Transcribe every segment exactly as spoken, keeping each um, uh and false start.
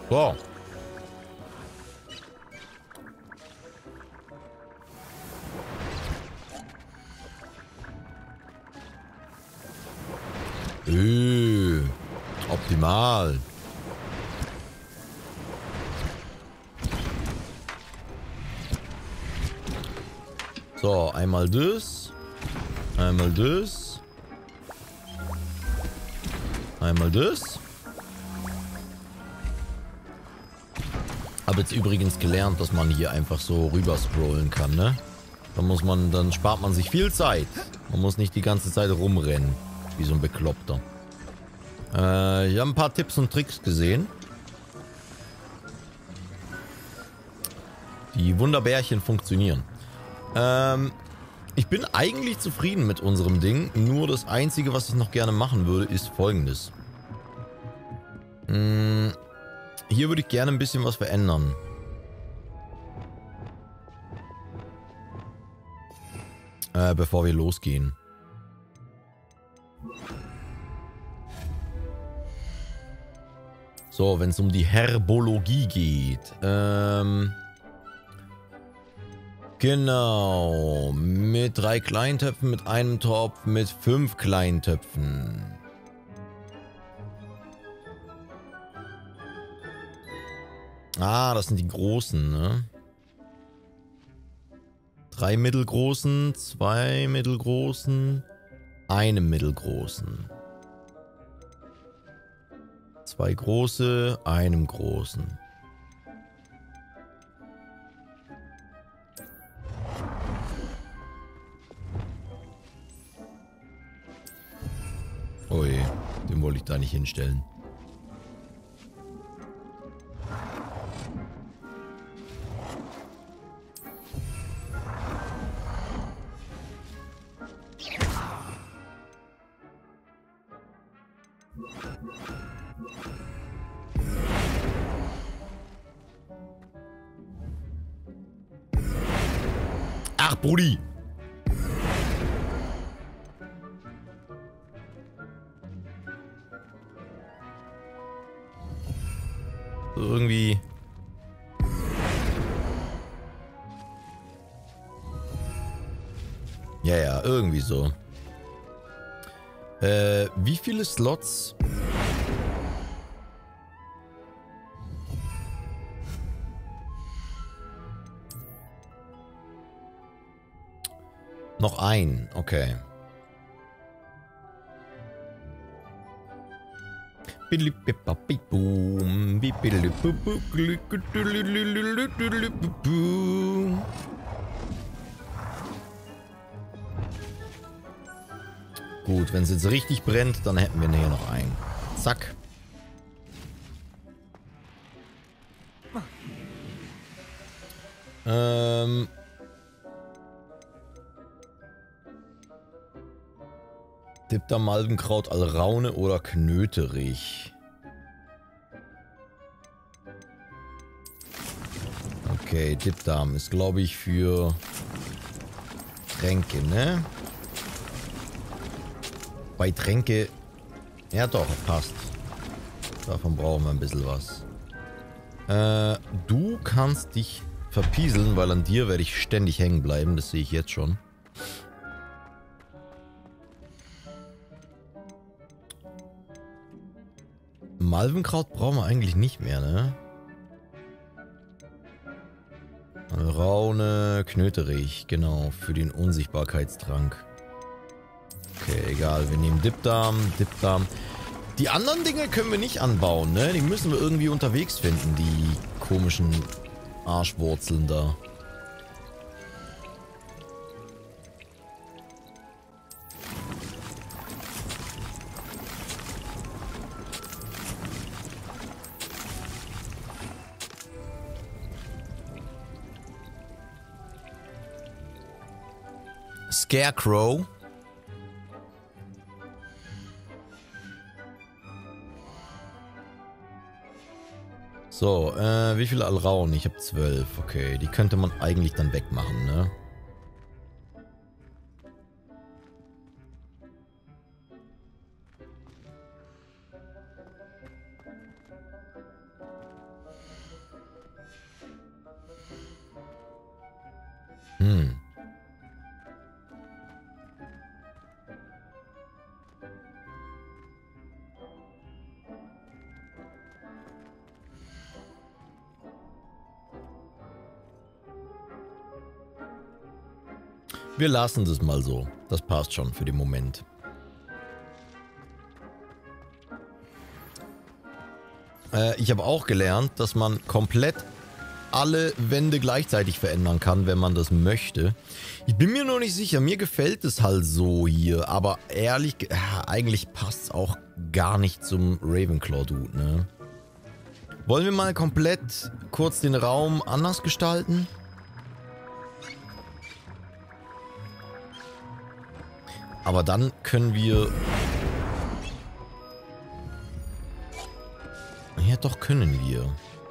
So. Äh, optimal. So, einmal das. Einmal das. Einmal das. Habe jetzt übrigens gelernt, dass man hier einfach so rüber scrollen kann, ne? Dann muss man, dann spart man sich viel Zeit. Man muss nicht die ganze Zeit rumrennen. Wie so ein Bekloppter. Äh, ich habe ein paar Tipps und Tricks gesehen. Die Wunderbärchen funktionieren. Ähm, ich bin eigentlich zufrieden mit unserem Ding. Nur das Einzige, was ich noch gerne machen würde, ist Folgendes. Hm, hier würde ich gerne ein bisschen was verändern. Äh, bevor wir losgehen. So, wenn es um die Herbologie geht. Ähm, genau. Mit drei Kleintöpfen, mit einem Topf, mit fünf Kleintöpfen. Ah, das sind die großen, ne? Drei mittelgroßen, zwei mittelgroßen, einem mittelgroßen. Zwei große, einem großen. Oh je, den wollte ich da nicht hinstellen. Ach, Brudi. So irgendwie. Ja, ja, irgendwie so. Äh, wie viele Slots? Noch ein, okay. Gut, wenn es jetzt richtig brennt, dann hätten wir hier noch einen. Zack. Ähm... Dipter, Malvenkraut, Alraune oder Knöterich? Okay, Dipdarm ist, glaube ich, für Tränke, ne? Bei Tränke... Ja doch, passt. Davon brauchen wir ein bisschen was. Äh, du kannst dich verpieseln, weil an dir werde ich ständig hängen bleiben. Das sehe ich jetzt schon. Malvenkraut brauchen wir eigentlich nicht mehr, ne? Raune, Knöterich, genau, für den Unsichtbarkeitstrank. Okay, egal, wir nehmen Dipdarm, Dipdarm. Die anderen Dinge können wir nicht anbauen, ne? Die müssen wir irgendwie unterwegs finden, die komischen Arschwurzeln da. Scarecrow. So, äh, wie viele Alraun? Ich habe zwölf. Okay, die könnte man eigentlich dann wegmachen, ne? Hm. Wir lassen das mal so. Das passt schon für den Moment. Äh, ich habe auch gelernt, dass man komplett alle Wände gleichzeitig verändern kann, wenn man das möchte. Ich bin mir noch nicht sicher. Mir gefällt es halt so hier. Aber ehrlich, äh, eigentlich passt es auch gar nicht zum Ravenclaw-Dude, ne? Wollen wir mal komplett kurz den Raum anders gestalten? Aber dann können wir... Ja, doch können wir.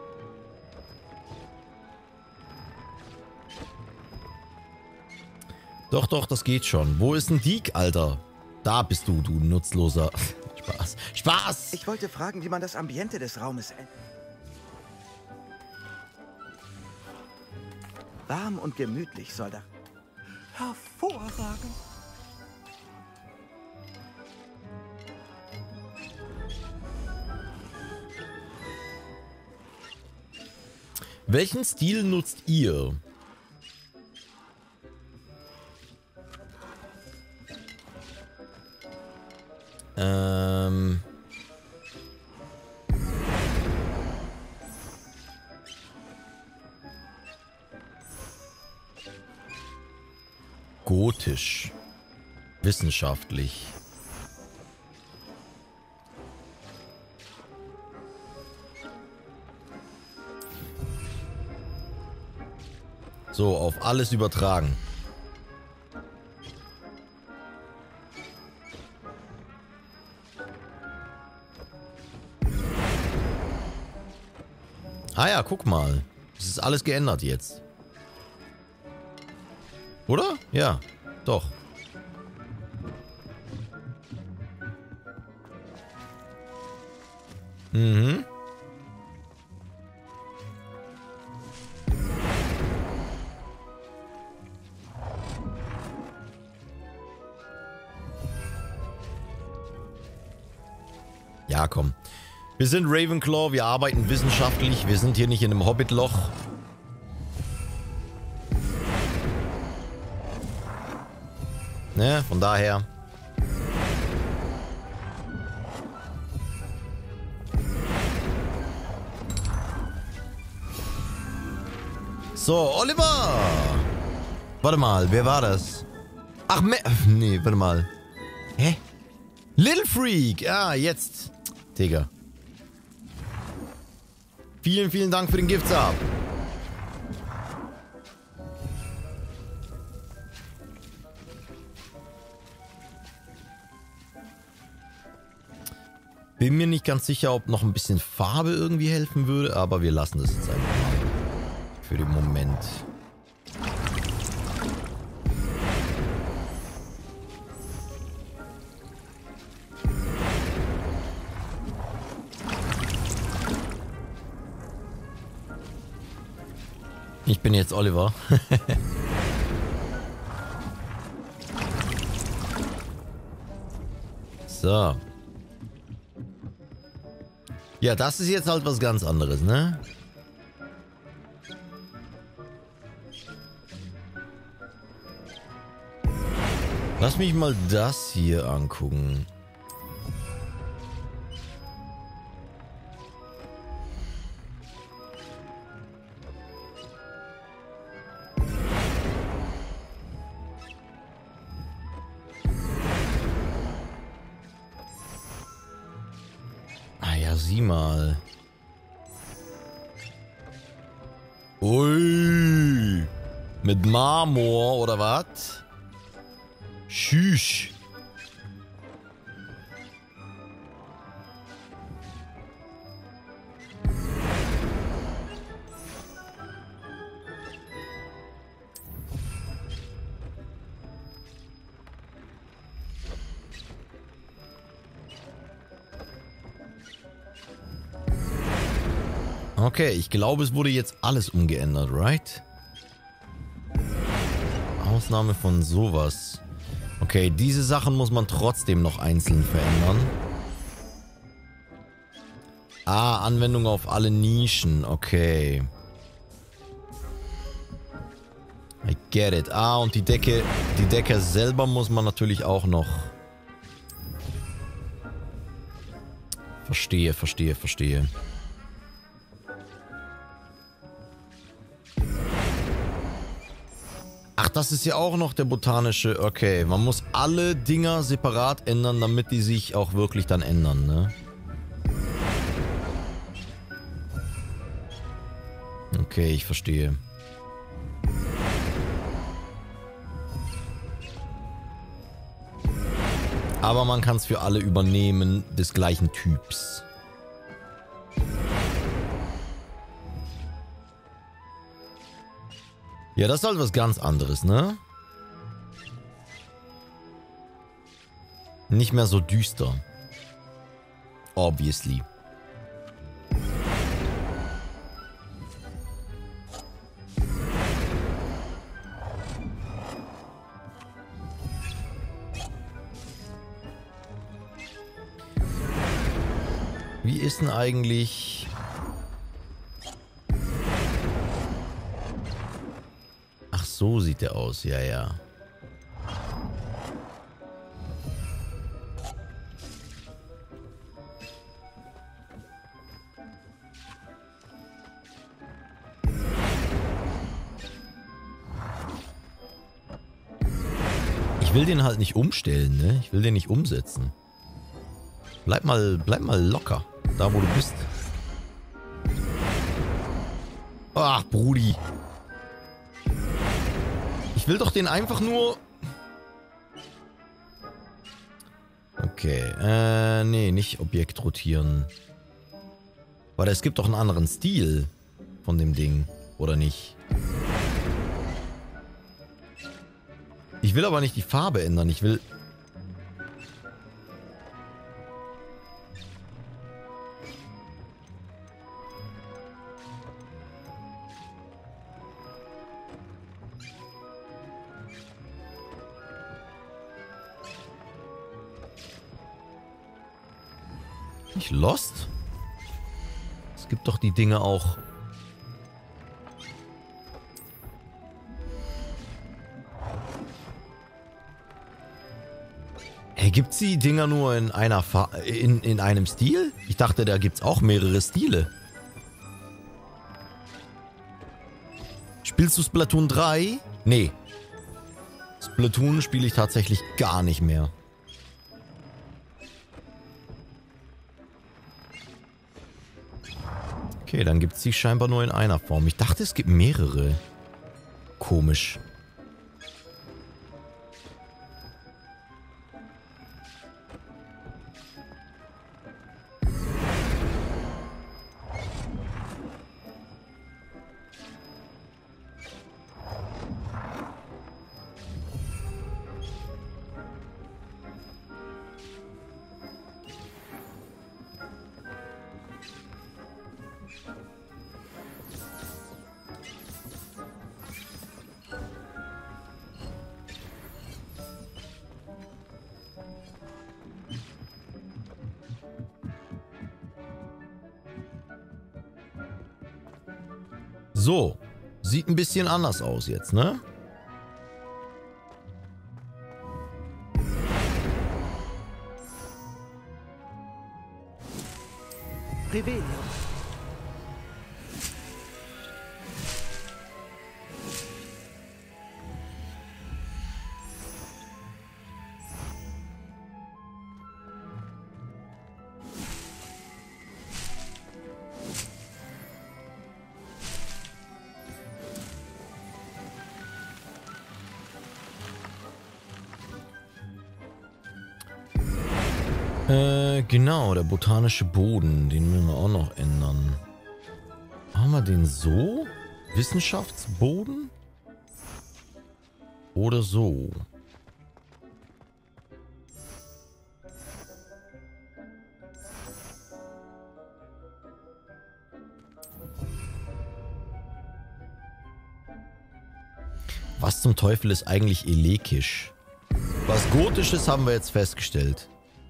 Doch, doch, das geht schon. Wo ist ein Deke, Alter? Da bist du, du nutzloser... Spaß. Spaß! Ich wollte fragen, wie man das Ambiente des Raumes... Warm und gemütlich soll da... Hervorragend. Welchen Stil nutzt ihr? Ähm... Gotisch. Wissenschaftlich. So, auf alles übertragen. Ah ja, guck mal. Das ist alles geändert jetzt. Oder? Ja, doch. Mhm. Ja, komm. Wir sind Ravenclaw, wir arbeiten wissenschaftlich, wir sind hier nicht in einem Hobbitloch. Ne, von daher. So, Oliver! Warte mal, wer war das? Ach, Me nee, warte mal. Hä? Little Freak! Ah, jetzt. Digga. Vielen, vielen Dank für den Gift-Sub. Bin mir nicht ganz sicher, ob noch ein bisschen Farbe irgendwie helfen würde, aber wir lassen das jetzt einfach mal. Für den Moment. Ich bin jetzt Oliver. So. Ja, das ist jetzt halt was ganz anderes, ne? Lass mich mal das hier angucken. Ah ja, sieh mal. Ui. Mit Marmor oder was? Tschüss. Okay, ich glaube, es wurde jetzt alles umgeändert, right? Ausnahme von sowas. Okay, diese Sachen muss man trotzdem noch einzeln verändern. Ah, Anwendung auf alle Nischen. Okay. I get it. Ah, und die Decke, die Decke selber muss man natürlich auch noch... Verstehe, verstehe, verstehe. Ach, das ist ja auch noch der botanische... Okay, man muss alle Dinger separat ändern, damit die sich auch wirklich dann ändern, ne? Okay, ich verstehe. Aber man kann es für alle übernehmen des gleichen Typs. Ja, das ist halt was ganz anderes, ne? Nicht mehr so düster. Obviously. Wie ist denn eigentlich... Ach, so sieht der aus. Ja, ja. Ich will den halt nicht umstellen, ne? Ich will den nicht umsetzen. Bleib mal, bleib mal locker. Da, wo du bist. Ach, Brudi. Ich will doch den einfach nur... Okay. Äh, nee, nicht Objekt rotieren. Weil es gibt doch einen anderen Stil von dem Ding. Oder nicht? Ich will aber nicht die Farbe ändern. Ich will... Nicht lost? Es gibt doch die Dinge auch... Hey, gibt's die Dinger nur in einer Fa in, in einem Stil? Ich dachte, da gibt's auch mehrere Stile. Spielst du Splatoon drei? Nee. Splatoon spiele ich tatsächlich gar nicht mehr. Okay, dann gibt es die scheinbar nur in einer Form. Ich dachte, es gibt mehrere. Komisch. So, sieht ein bisschen anders aus jetzt, ne? Revelio. Äh, genau, der botanische Boden, den müssen wir auch noch ändern. Haben wir den so? Wissenschaftsboden? Oder so? Was zum Teufel ist eigentlich Elekisch? Was Gotisches haben wir jetzt festgestellt.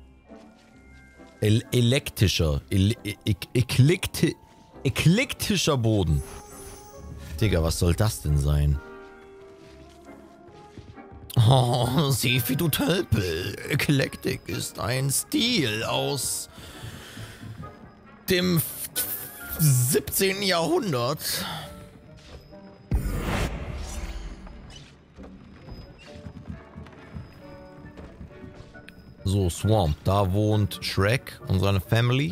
El elektischer. El e eklekti eklektischer Boden. Digga, was soll das denn sein? Oh, Sefi, du Tölpel. Eklektik ist ein Stil aus dem siebzehnten Jahrhundert. So, Swamp. Da wohnt Shrek und seine Family.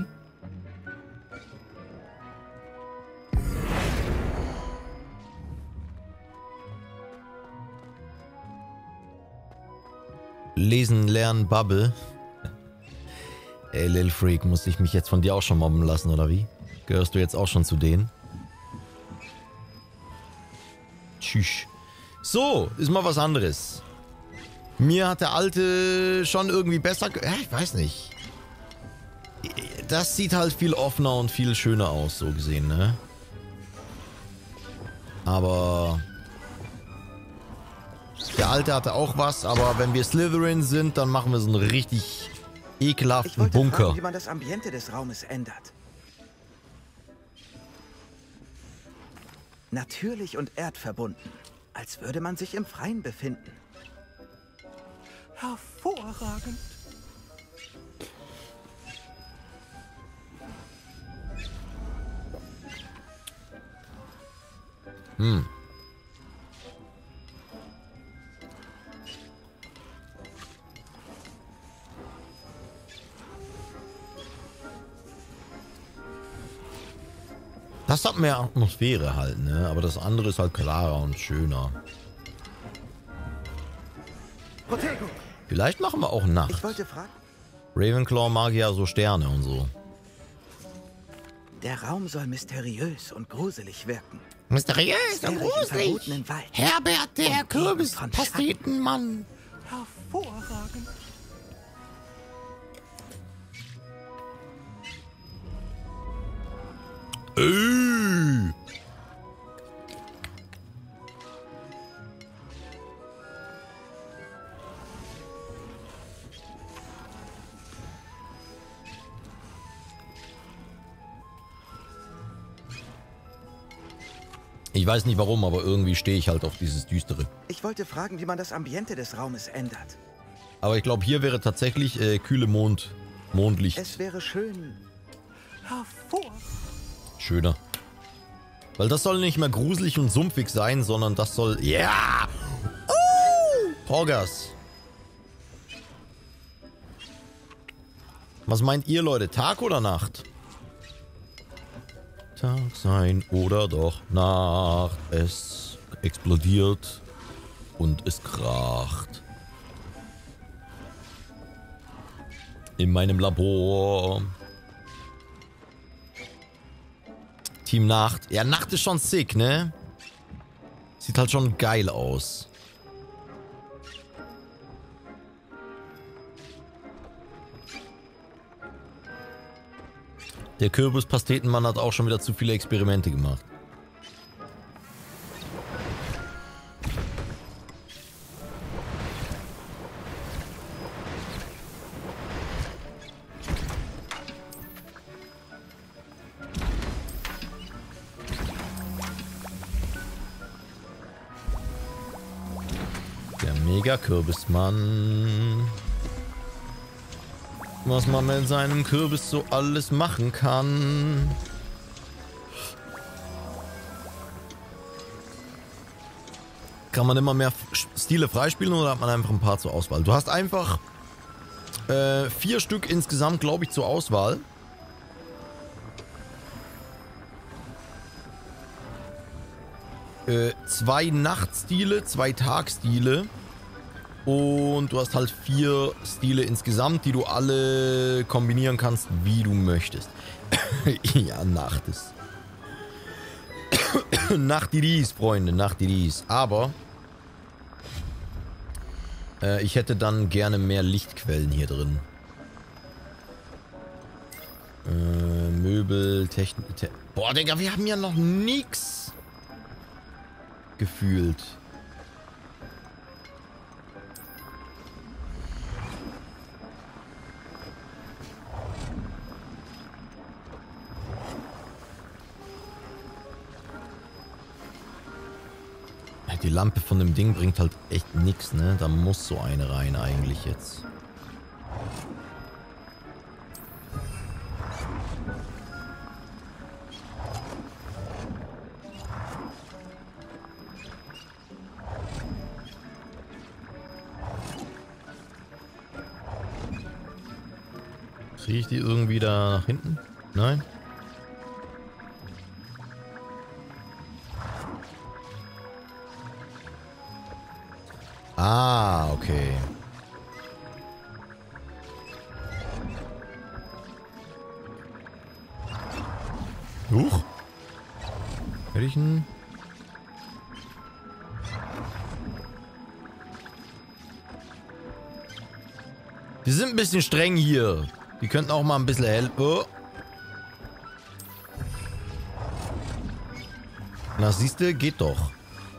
Lesen, lernen, Bubble. Ey, Lil Freak, muss ich mich jetzt von dir auch schon mobben lassen, oder wie? Gehörst du jetzt auch schon zu denen? Tschüss. So, ist mal was anderes. Mir hat der alte schon irgendwie besser... Ja, ich weiß nicht. Das sieht halt viel offener und viel schöner aus, so gesehen, ne? Aber... Der alte hatte auch was, aber wenn wir Slytherin sind, dann machen wir so einen richtig ekelhaften ich wollte Bunker. fragen, wie man das Ambiente des Raumes ändert. Natürlich und erdverbunden, als würde man sich im Freien befinden. Hervorragend. Hm. Das hat mehr Atmosphäre halt, ne? Aber das andere ist halt klarer und schöner. Protego. Vielleicht machen wir auch Nacht. Ich wollte fragen. Ravenclaw mag ja so Sterne und so. Der Raum soll mysteriös und gruselig wirken. Mysteriös und gruselig. Wald. Herbert, der Kürbispastetenmann. Hervorragend. Äh. Ich weiß nicht warum, aber irgendwie stehe ich halt auf dieses Düstere. Ich wollte fragen, wie man das Ambiente des Raumes ändert. Aber ich glaube, hier wäre tatsächlich äh, kühle Mond, Mondlicht. Es wäre schön. Hervor. Schöner. Weil das soll nicht mehr gruselig und sumpfig sein, sondern das soll... Ja! Yeah! Uh! Torgas. Was meint ihr, Leute? Tag oder Nacht? Tag sein oder doch Nacht. Es explodiert und es kracht. In meinem Labor. Team Nacht. Ja, Nacht ist schon sick, ne? Sieht halt schon geil aus. Der Kürbispastetenmann hat auch schon wieder zu viele Experimente gemacht. Der Mega-Kürbismann. Was man mit seinem Kürbis so alles machen kann. Kann man immer mehr Stile freispielen oder hat man einfach ein paar zur Auswahl? Du hast einfach äh, vier Stück insgesamt, glaube ich, zur Auswahl. Äh, zwei Nachtstile, zwei Tagstile. Und du hast halt vier Stile insgesamt, die du alle kombinieren kannst, wie du möchtest. Ja, Nacht ist. Nachtiris, Freunde, Nachtiris. Aber äh, ich hätte dann gerne mehr Lichtquellen hier drin. Äh, Möbel, Technik. Te Boah, Digga, wir haben ja noch nix gefühlt. Die Lampe von dem Ding bringt halt echt nichts, ne? Da muss so eine rein eigentlich jetzt. Sehe ich die irgendwie da nach hinten? Nein? Ah, okay. Huch. Hätte ich einen... Die sind ein bisschen streng hier. Die könnten auch mal ein bisschen helfen. Oh. Na, siehste, geht doch.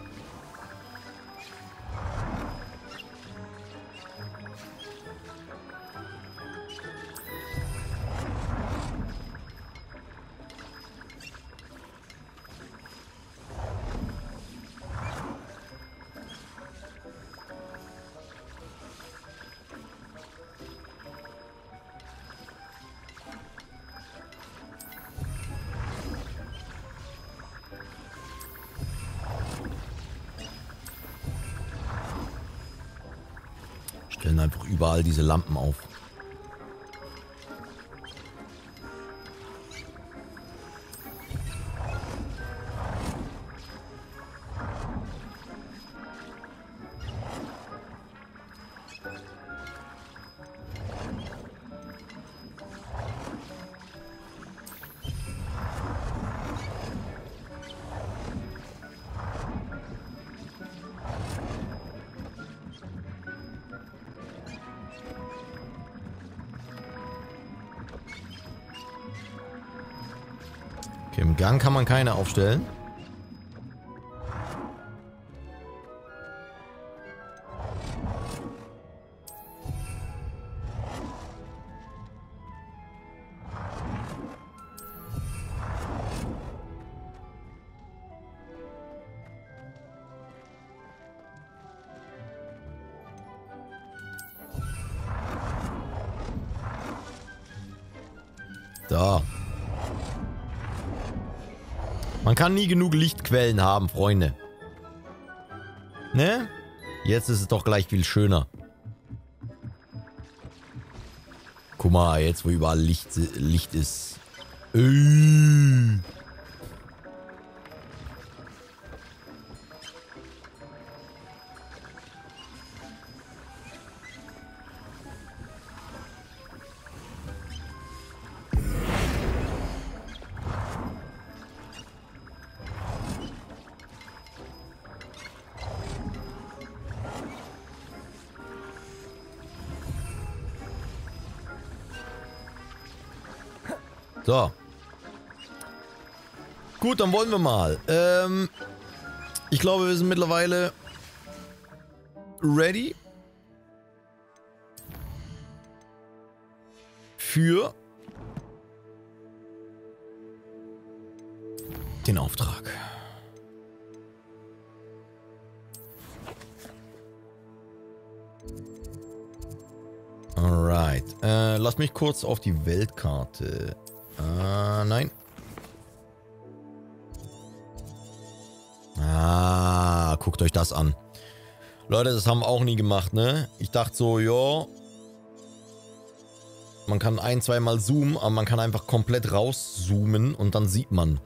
Stellen einfach überall diese Lampen auf. Okay, im Gang kann man keine aufstellen. Da. Man kann nie genug Lichtquellen haben, Freunde. Ne? Jetzt ist es doch gleich viel schöner. Guck mal, jetzt wo überall Licht, Licht ist. Äh. So. Gut, dann wollen wir mal. Ähm, ich glaube, wir sind mittlerweile ready für den Auftrag. Alright. Äh, lass mich kurz auf die Weltkarte. Ah, nein. Ah, guckt euch das an. Leute, das haben wir auch nie gemacht, ne? Ich dachte so, ja. Man kann ein, zweimal zoomen, aber man kann einfach komplett rauszoomen und dann sieht man.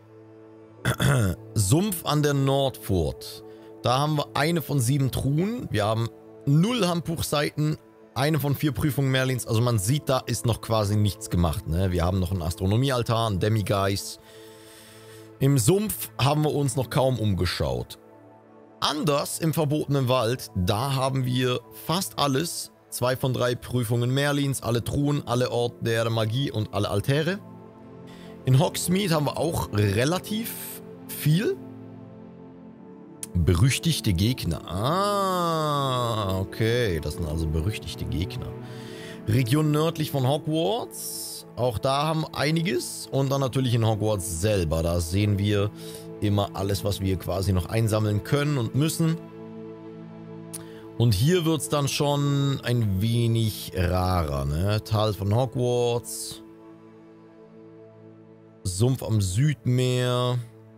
Sumpf an der Nordfurt. Da haben wir eine von sieben Truhen. Wir haben null Handbuchseiten. Eine von vier Prüfungen Merlins. Also man sieht, da ist noch quasi nichts gemacht. Ne? Wir haben noch einen Astronomiealtar, einen Demigeist. Im Sumpf haben wir uns noch kaum umgeschaut. Anders im verbotenen Wald, da haben wir fast alles. Zwei von drei Prüfungen Merlins, alle Truhen, alle Orte der Magie und alle Altäre. In Hogsmeade haben wir auch relativ viel. Berüchtigte Gegner. Ah, okay. Das sind also berüchtigte Gegner. Region nördlich von Hogwarts. Auch da haben einiges. Und dann natürlich in Hogwarts selber. Da sehen wir immer alles, was wir quasi noch einsammeln können und müssen. Und hier wird es dann schon ein wenig rarer, ne? Tal von Hogwarts. Sumpf am Südmeer.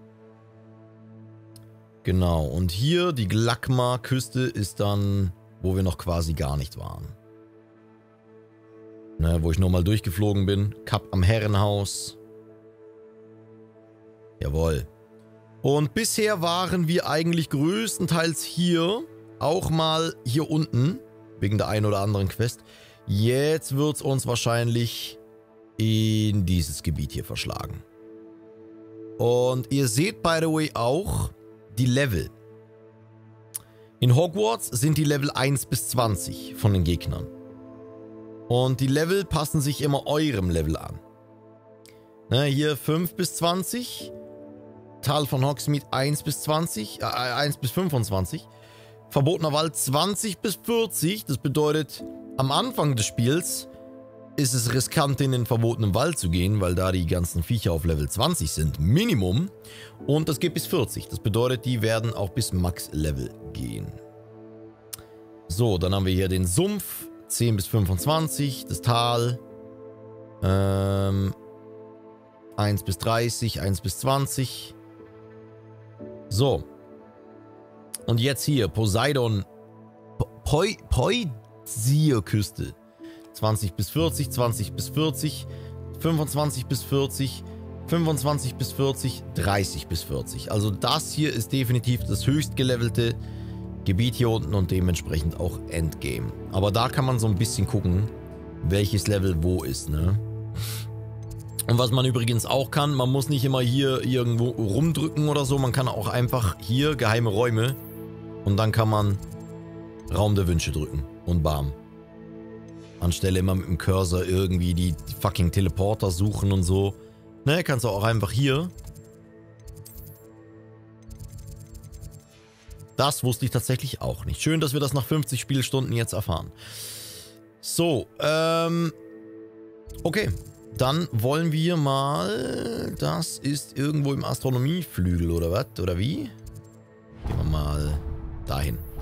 Genau. Und hier die Glakma-Küste ist dann, wo wir noch quasi gar nicht waren. Ne, wo ich nochmal durchgeflogen bin. Kap am Herrenhaus. Jawohl. Und bisher waren wir eigentlich größtenteils hier. Auch mal hier unten. Wegen der einen oder anderen Quest. Jetzt wird es uns wahrscheinlich in dieses Gebiet hier verschlagen. Und ihr seht, by the way, auch die Level. In Hogwarts sind die Level eins bis zwanzig von den Gegnern. Und die Level passen sich immer eurem Level an. Ne, hier fünf bis zwanzig. Tal von Hogsmeade eins bis zwanzig. Äh, eins bis fünfundzwanzig. Verbotener Wald zwanzig bis vierzig. Das bedeutet, am Anfang des Spiels ist es riskant, in den verbotenen Wald zu gehen, weil da die ganzen Viecher auf Level zwanzig sind. Minimum. Und das geht bis vierzig. Das bedeutet, die werden auch bis Max-Level gehen. So, dann haben wir hier den Sumpf. zehn bis fünfundzwanzig. Das Tal. Ähm, eins bis dreißig. eins bis zwanzig. So. Und jetzt hier. Poseidon. Poi, Poisia-Küste. zwanzig bis vierzig. zwanzig bis vierzig. fünfundzwanzig bis vierzig. fünfundzwanzig bis vierzig. dreißig bis vierzig. Also das hier ist definitiv das höchst gelevelte Gebiet hier unten und dementsprechend auch Endgame. Aber da kann man so ein bisschen gucken, welches Level wo ist, ne? Und was man übrigens auch kann, man muss nicht immer hier irgendwo rumdrücken oder so. Man kann auch einfach hier geheime Räume und dann kann man Raum der Wünsche drücken und bam. Anstelle immer mit dem Cursor irgendwie die, die fucking Teleporter suchen und so. Ne, kannst du auch einfach hier. Das wusste ich tatsächlich auch nicht. Schön, dass wir das nach fünfzig Spielstunden jetzt erfahren. So, ähm... okay. Dann wollen wir mal... Das ist irgendwo im Astronomieflügel, oder was? Oder wie? Gehen wir mal dahin.